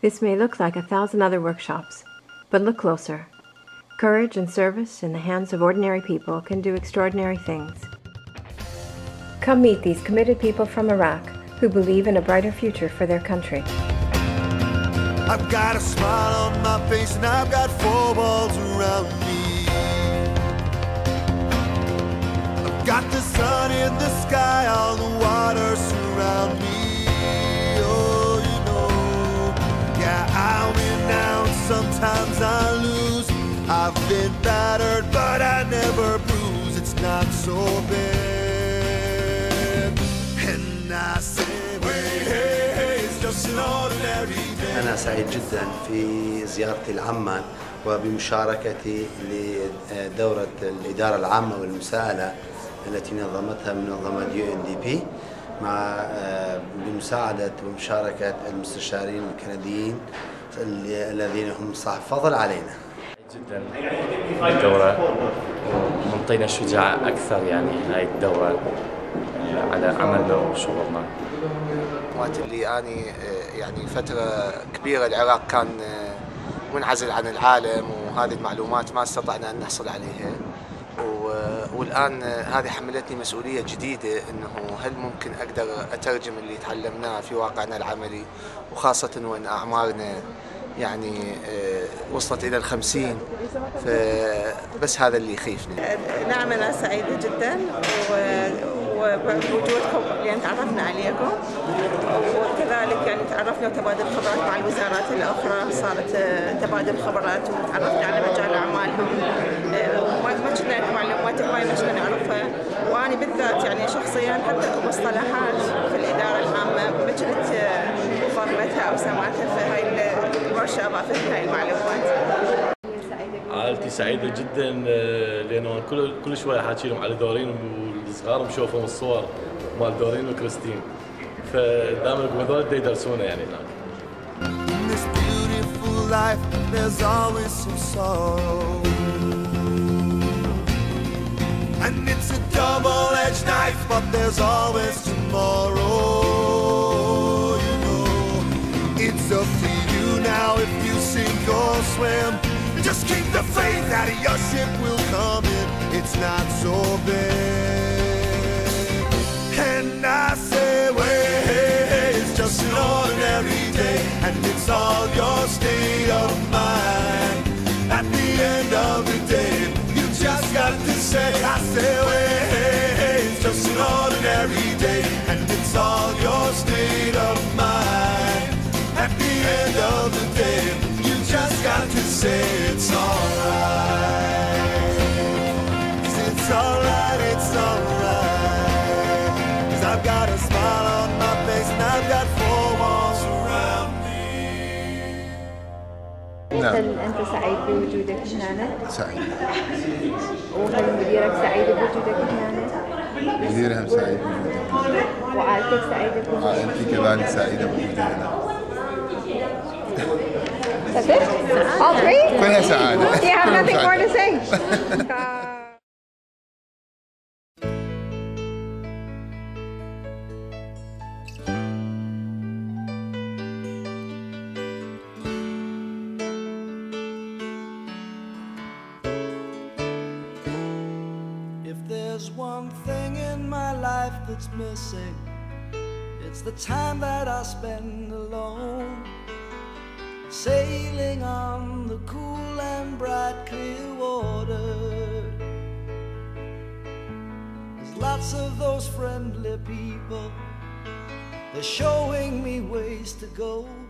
This may look like 1,000 other workshops, but look closer. Courage and service in the hands of ordinary people can do extraordinary things. Come meet these committed people from Iraq who believe in a brighter future for their country. I've got a smile on my face and I've got 4 walls around me. I've got the sun in the sky, all the water surround me. Yeah, I win now, sometimes I lose. I've been battered, but I never bruise. It's not so bad. And I say, hey, hey, hey, it's just an ordinary day. أنا سعيد جدا في زيارتي لعمان وبمشاركتي لدورة الإدارة العامة والمساءلة التي نظمتها منظمة UNDP بمساعدة ومشاركة المستشارين الكنديين الذين هم صاحب فضل علينا. جدا الدورة ومنطينا شجاع أكثر يعني هاي الدورة على عملنا وشغلنا. وقت اللي أنا يعني فترة كبيرة العراق كان منعزل عن العالم وهذه المعلومات ما استطعنا أن نحصل عليها. والآن هذه حملتني مسؤولية جديدة إنه هل ممكن أقدر أترجم اللي تعلمناه في واقعنا العملي، وخاصة وإن أعمارنا يعني وصلت إلى 50، فبس هذا اللي يخيفني. نعم أنا سعيدة جدا وبوجودكم لأن تعرفنا عليكم، وكذلك يعني تعرفنا وتبادل خبرات مع الوزارات الأخرى، صارت تبادل خبرات وتعرفنا على مجال أعمالهم. ما كنا معلومات ما كنا نعرفها، وأنا بالذات يعني شخصيا حتى مصطلحات في الإدارة العامة ما كنت فهمتها أو سمعتها، فهاي الورشة أضافت لي هاي المعلومات. عائلتي سعيدة جدا لأنه كل شوية حاكي لهم على دورين والصغار بشوفهم الصور مال دورين وكريستين، فدائما يقولون هذول يدرسونا يعني هناك. In this beautiful life, there's always some sorrow. And it's a double-edged knife, but there's always tomorrow. You know, it's up to you now if you sink or swim. Just keep the faith that your ship will come in. It's not so bad. And I say, well, hey, it's just an ordinary day, and it's all your state of mind. At the end of the day, you just got to say, I say, well, hey, it's just an ordinary day, and it's all your state of mind. At the end of the day, you just got to say it's alright. It's alright, it's alright. 'Cause I've got a smile on my face and I've got 4 walls around me. أنت سعيد بوجودك هنا؟ سعيد. وهل مديرك سعيد بوجودك هنا؟ مديرهم سعيد بوجودك. وعائلتك سعيدة بوجودك؟ وعائلتي كذلك سعيدة بوجودك هنا. That's it? All 3? كلها سعادة. You have nothing more to say? If there's one thing in my life that's missing, it's the time that I spend alone, sailing on the cool and bright clear water. There's lots of those friendly people, they're showing me ways to go.